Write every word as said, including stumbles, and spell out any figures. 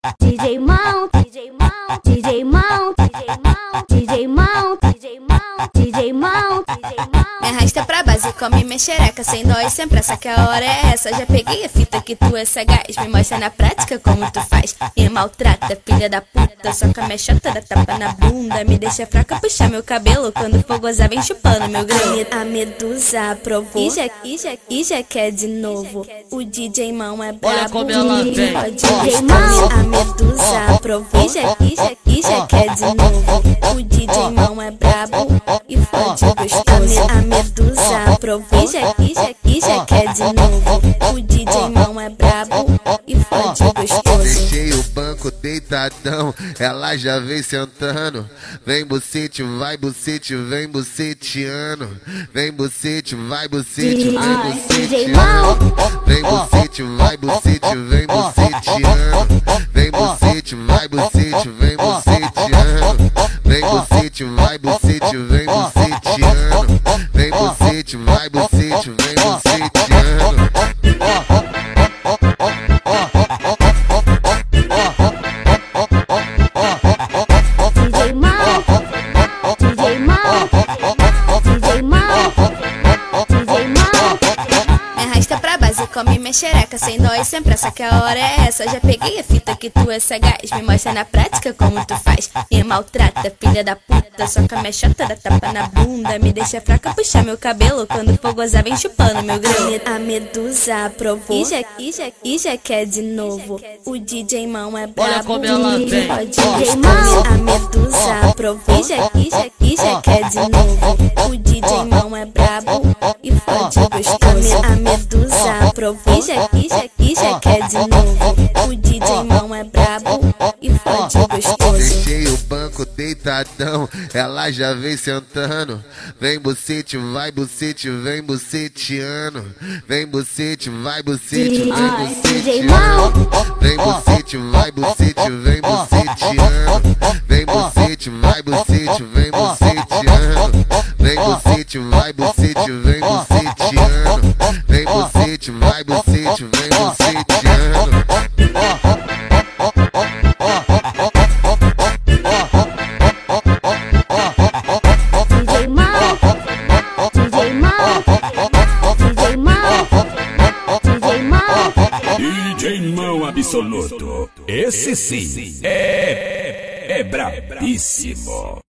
D J Mão, D J Mão, D J Mão, D J Mão, D J Mão, D J Mão, D J Mão, D J Mão. Me arrasta pra base, come minha xereca sem dó e sem pressa, que a hora é essa. Já peguei a fita que tu é sagaz, me mostra na prática como tu faz. Me maltrata, filha da puta, soca minha chota, dá tapa na bunda. Me deixa fraca, puxa meu cabelo, quando for gozar vem chupando meu grão. A medusa aprovou, e já, e já, e já quer de novo. O D J Mão é brabo, olha como ela vem. D J Mão, a medusa aprovou, e já, e já, e já quer de novo. O D J Mão é brabo e fode gostoso. A medusa aprovou, e já, e já, e já quer de novo. O D J Mão é brabo e fode gostoso. Deixei o banco deitadão, ela já vem sentando. Vem bucete, vai bucete, vem buceteando. Vem bucete, vai bucete, vem buceteando. Vem bucete, vai bucete, vem buceteando. Vem bucete, vai bucete, vem buceteando. Vem bucete, vai bucete, vem buceteando. Vem bucete, vai bucete, vem buceteando. Come minha xereca sem dó e sem pressa, que a hora é essa. Já peguei a fita que tu é sagaz, me mostra na prática como tu faz. Me maltrata, filha da puta, soca minha chota, dá tapa na bunda. Me deixa fraca, puxa meu cabelo, quando for gozar vem chupando meu grão. A medusa aprovou, e já, e já, e já quer de novo. O D J Mão é brabo, olha como ela vem. D J Mão, a medusa aprovou, e já, e já, e já quer de novo. O D J Mão é brabo e fode gostoso. A medusa aprovou, e já, e já, e já quer de novo. O D J Mão é brabo e fode gostoso. Deixei o banco deitadão, ela já vem sentando. Vem bucete, vai bucete, vem buceteando. Vem bucete, vai bucete, vem buceteando. Vem bucete, vai bucete, vem buceteando. Vem bucete, vai bucete, vem buceteando. Vem bucete, vai bucete, vem buceteando. Vem bucete, vai bucete, vem buceteando. D J Mão absoluto. Esse sim é, é brabíssimo.